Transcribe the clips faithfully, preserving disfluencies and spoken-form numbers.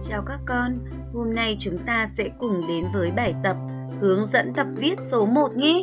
Chào các con, hôm nay chúng ta sẽ cùng đến với bài tập hướng dẫn tập viết số một nhé.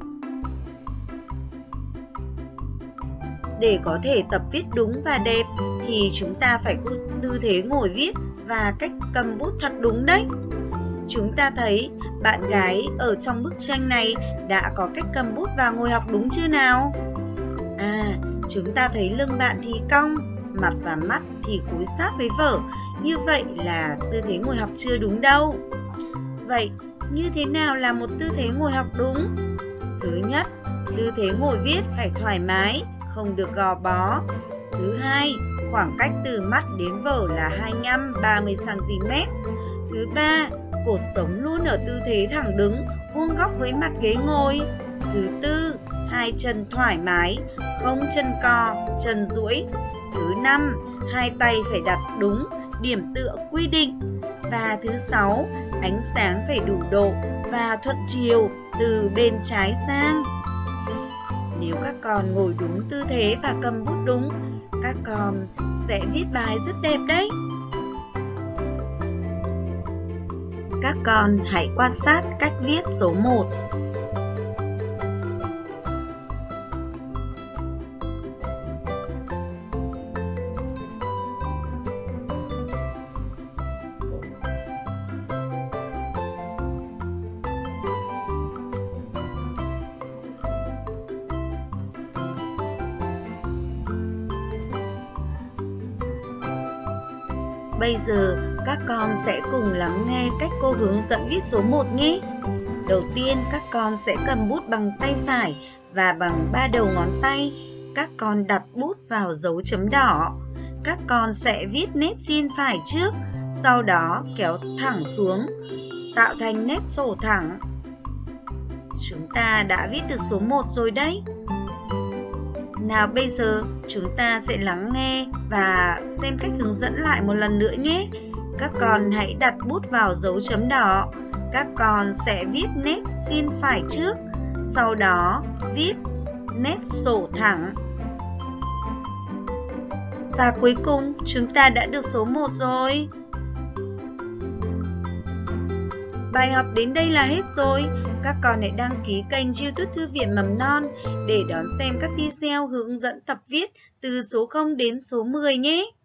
Để có thể tập viết đúng và đẹp thì chúng ta phải có tư thế ngồi viết và cách cầm bút thật đúng đấy. Chúng ta thấy bạn gái ở trong bức tranh này đã có cách cầm bút và ngồi học đúng chưa nào? À, chúng ta thấy lưng bạn thì cong, mặt và mắt thì cúi sát với vở. Như vậy là tư thế ngồi học chưa đúng đâu. Vậy, như thế nào là một tư thế ngồi học đúng? Thứ nhất, tư thế ngồi viết phải thoải mái, không được gò bó. Thứ hai, khoảng cách từ mắt đến vở là hai mươi lăm đến ba mươi xăng-ti-mét. Thứ ba, cột sống luôn ở tư thế thẳng đứng, vuông góc với mặt ghế ngồi. Thứ tư, hai chân thoải mái, không chân co, chân duỗi. Thứ năm, hai tay phải đặt đúng, điểm tựa quy định. Và thứ sáu, ánh sáng phải đủ độ và thuận chiều từ bên trái sang. Nếu các con ngồi đúng tư thế và cầm bút đúng, các con sẽ viết bài rất đẹp đấy. Các con hãy quan sát cách viết số một. Bây giờ các con sẽ cùng lắng nghe cách cô hướng dẫn viết số một nhé. Đầu tiên các con sẽ cầm bút bằng tay phải và bằng ba đầu ngón tay. Các con đặt bút vào dấu chấm đỏ. Các con sẽ viết nét xiên phải trước, sau đó kéo thẳng xuống, tạo thành nét sổ thẳng. Chúng ta đã viết được số một rồi đấy. Nào bây giờ chúng ta sẽ lắng nghe và xem cách hướng dẫn lại một lần nữa nhé. Các con hãy đặt bút vào dấu chấm đỏ. Các con sẽ viết nét xiên phải trước, sau đó viết nét sổ thẳng. Và cuối cùng chúng ta đã được số một rồi. Bài học đến đây là hết rồi. Các con hãy đăng ký kênh YouTube Thư viện Mầm non để đón xem các video hướng dẫn tập viết từ số không đến số mười nhé.